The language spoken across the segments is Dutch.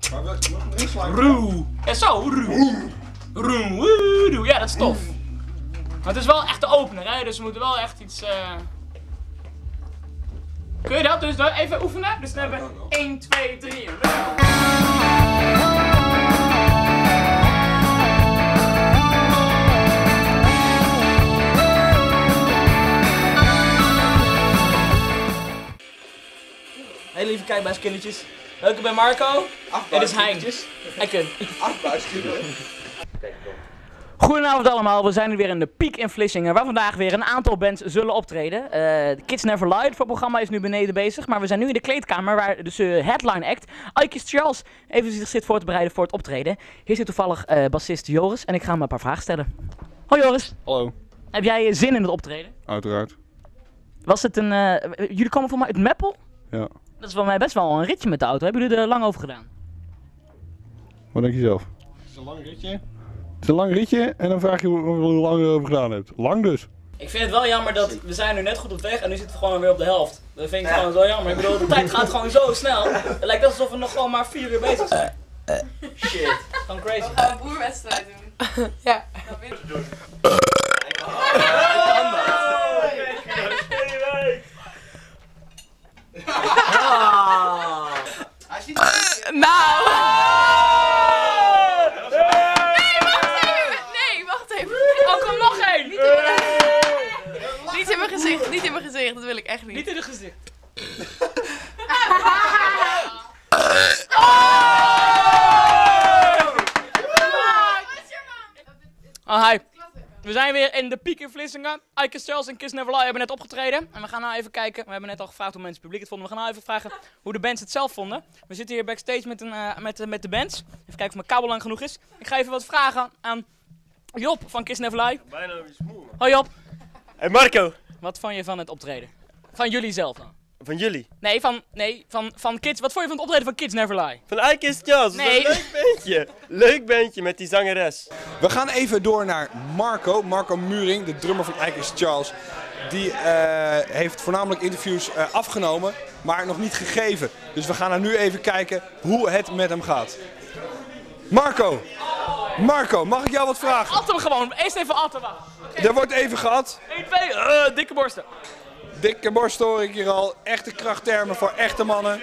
Maar we nog een inslaan. Roe. Ja, zo. Roe. Roe. Ja, dat is tof. Maar het is wel echt de opener, hè? Dus we moeten wel echt iets. Kun je dat dus even oefenen? Dus dan hebben we 1, 2, 3. Hey lieve kijkbuiskindertjes. Welkom bij Marco. Dit is Hein. Ekken. 8 buiskinderen. Goedenavond allemaal, we zijn nu weer in de Piek in Vlissingen, waar vandaag weer een aantal bands zullen optreden. Kids Never Lie, het programma is nu beneden bezig, maar we zijn nu in de kleedkamer waar dus headline act, Ike Charles, even zich zit voor te bereiden voor het optreden. Hier zit toevallig bassist Joris en ik ga hem een paar vragen stellen. Hoi Joris. Hallo. Heb jij zin in het optreden? Uiteraard. Was het een, jullie komen voor mij uit Meppel? Ja. Dat is voor mij best wel een ritje met de auto, hebben jullie er lang over gedaan? Wat denk je zelf? Het is een lang ritje. Het is een lang ritje en dan vraag je hoe lang je erover gedaan hebt. Lang dus. Ik vind het wel jammer dat we zijn nu net goed op weg en nu zitten we gewoon weer op de helft. Dat vind ik gewoon zo jammer. Ik bedoel, de tijd gaat gewoon zo snel. Het lijkt alsof we nog gewoon maar 4 uur bezig zijn. Shit, gewoon crazy. We gaan een boerwedstrijd doen. Ja. Nou! Nee, wacht even. Oh, kom nog één! Niet in mijn gezicht, niet in mijn gezicht, dat wil ik echt niet. Niet in het gezicht. Oh, hi. We zijn weer in de Piek in Vlissingen. Ike Charles en Kids Never Lie hebben net opgetreden. En we gaan nou even kijken. We hebben net al gevraagd hoe mensen het publiek het vonden. We gaan nou even vragen hoe de bands het zelf vonden. We zitten hier backstage met de bands. Even kijken of mijn kabel lang genoeg is. Ik ga even wat vragen aan Job van Kids Never Lie. Bijna iets moe. Hoi Job. Hey Marco, Wat vond je van het optreden? Van jullie zelf dan? van jullie. Nee, van Kids. Wat vond je van het optreden van Kids Never Lie? Van Ike is Charles, dat is Nee. een leuk bandje. Leuk bandje met die zangeres. We gaan even door naar Marco. Marco Muring, de drummer van Ike is Charles. Die heeft voornamelijk interviews afgenomen, maar nog niet gegeven. Dus we gaan er nu even kijken hoe het met hem gaat. Marco, mag ik jou wat vragen? At hem gewoon. Eerst even atten. Er wordt even gehad. 1, 2, dikke borsten. Dikke borst hoor ik hier al. Echte krachttermen voor echte mannen.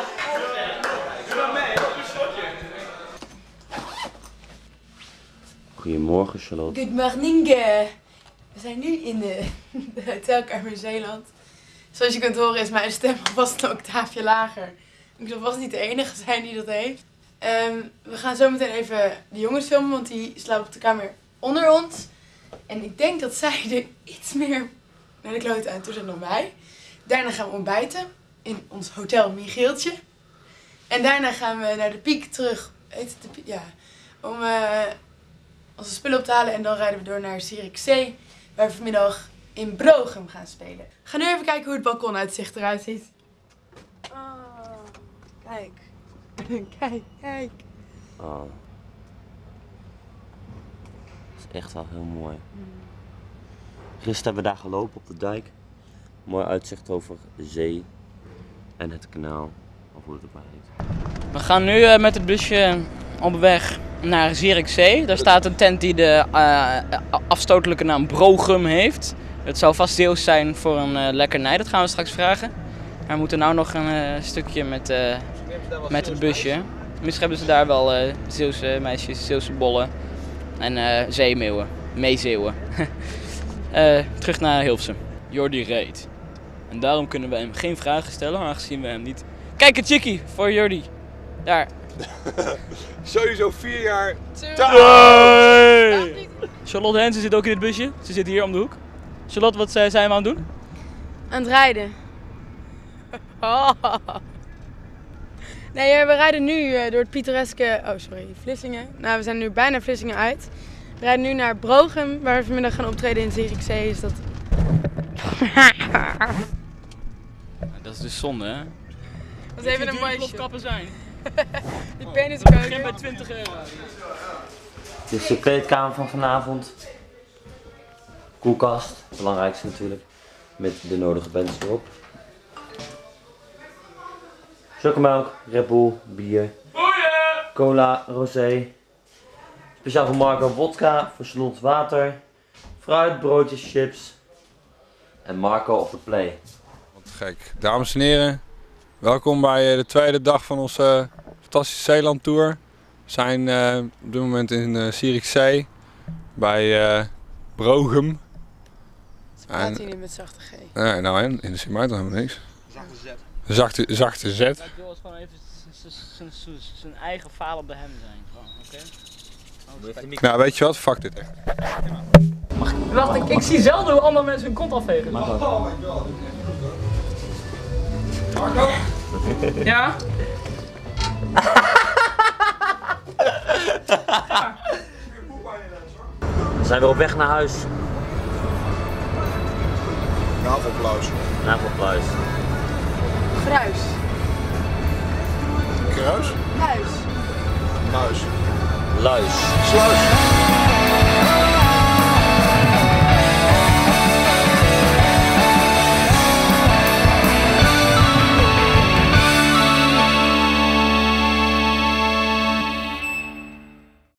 Goedemorgen Charlotte. Good morning. We zijn nu in de hotelkamer in Zeeland. Zoals je kunt horen is mijn stem alvast een octaafje lager. Ik zal vast niet de enige zijn die dat heeft. We gaan zo meteen even de jongens filmen, want die slapen op de kamer onder ons. En ik denk dat zij er iets meer naar de klote aan toe zijn dan wij. Daarna gaan we ontbijten in ons hotel Michieltje. En daarna gaan we naar de Piek terug. Heet het de Piek? Ja. Om onze spullen op te halen en dan rijden we door naar Zierikzee, waar we vanmiddag in Brochem gaan spelen. We gaan nu even kijken hoe het balkonuitzicht eruit ziet. Oh, kijk. Kijk. Oh. Dat is echt wel heel mooi. Gisteren hebben we daar gelopen op de dijk. Mooi uitzicht over de zee en het kanaal, of hoe het ook maar heet. We gaan nu met het busje op weg naar Zierikzee. Daar staat een tent die de afstotelijke naam Brochem heeft. Het zou vast Zeeuws zijn voor een lekkernij, dat gaan we straks vragen. Maar we moeten nou nog een stukje met het busje. Misschien hebben ze daar wel Zeeuwse meisjes, Zeeuwse bollen en zeemeeuwen, meezeeuwen. Terug naar Hilversum. Jordi reed. En daarom kunnen we hem geen vragen stellen, aangezien we hem niet... Kijk, een chickie voor Jordi. Daar. Sowieso 4 jaar. Hey! Charlotte Hensen zit ook in het busje. Ze zit hier om de hoek. Charlotte, wat zijn we aan het doen? Aan het rijden. Nee, we rijden nu door het pittoreske... Oh, sorry, Vlissingen. Nou, we zijn nu bijna Vlissingen uit. We rijden nu naar Brochem, waar we vanmiddag gaan optreden in Zierikzee. Is dat... Dat is dus zonde, hè? Dat is even een mooi plofkappen zijn. Die peniskeuken. Begin bij €20. Dit is de kleedkamer van vanavond. Koelkast, het belangrijkste natuurlijk. Met de nodige bands erop. Chocomelk, Red Bull, bier. Boeien! cola, rosé. Speciaal voor Marco vodka, voor Charlotte water. Fruit, broodjes, chips. En Marco op de play. Wat gek. Dames en heren, welkom bij de tweede dag van onze fantastische Zeeland Tour. We zijn op dit moment in Zierikzee bij Brogum. Ze praten hier niet met zachte G. Nee, nou en, in de Sint-Maarten hebben we niks. Zachte Z. Ik wil gewoon even zijn eigen faal op de hem zijn. Oké? Nou, weet je wat? Fuck dit echt. Wacht, ik zie zelden hoe andere mensen hun kont afvegen. Oh my god. Ja? We zijn weer op weg naar huis. Navelpluis. Navelpluis. Gruis. Kruis? Muis. Muis. Luis. Sluis.